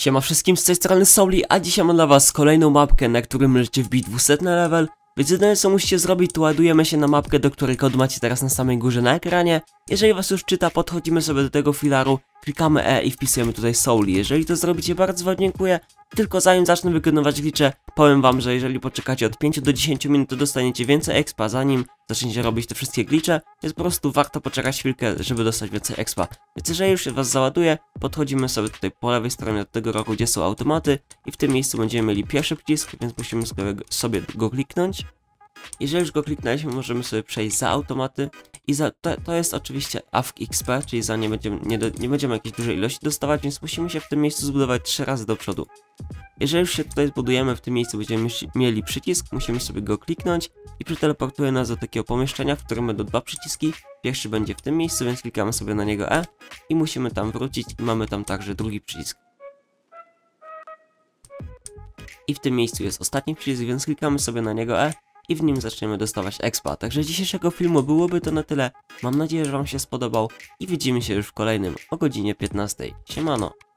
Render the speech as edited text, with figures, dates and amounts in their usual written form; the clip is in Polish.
Siema wszystkim, z tej strony Souli, a dzisiaj mam dla was kolejną mapkę, na którym możecie wbić 200 level. Więc jedyne co musicie zrobić, to ładujemy się na mapkę, do której kod macie teraz na samej górze na ekranie. Jeżeli was już czyta, podchodzimy sobie do tego filaru, klikamy E i wpisujemy tutaj Souli. Jeżeli to zrobicie, bardzo wam dziękuję. Tylko zanim zacznę wykonywać glitche, powiem wam, że jeżeli poczekacie od 5 do 10 minut, to dostaniecie więcej expa, zanim zaczniecie robić te wszystkie glitche. Więc po prostu warto poczekać chwilkę, żeby dostać więcej expa. Więc jeżeli już się was załaduje, podchodzimy sobie tutaj po lewej stronie od tego rogu, gdzie są automaty. I w tym miejscu będziemy mieli pierwszy przycisk, więc musimy sobie go kliknąć. Jeżeli już go kliknęliśmy, możemy sobie przejść za automaty. I to jest oczywiście AFK XP, czyli za nie będziemy jakiejś dużej ilości dostawać, więc musimy się w tym miejscu zbudować 3 razy do przodu. Jeżeli już się tutaj zbudujemy, w tym miejscu będziemy mieli przycisk, musimy sobie go kliknąć i przeteleportuje nas do takiego pomieszczenia, w którym będą 2 przyciski. Pierwszy będzie w tym miejscu, więc klikamy sobie na niego E i musimy tam wrócić i mamy tam także drugi przycisk. I w tym miejscu jest ostatni przycisk, więc klikamy sobie na niego E i w nim zaczniemy dostawać expa. Także z dzisiejszego filmu byłoby to na tyle. Mam nadzieję, że wam się spodobał i widzimy się już w kolejnym o godzinie 15. Siemano!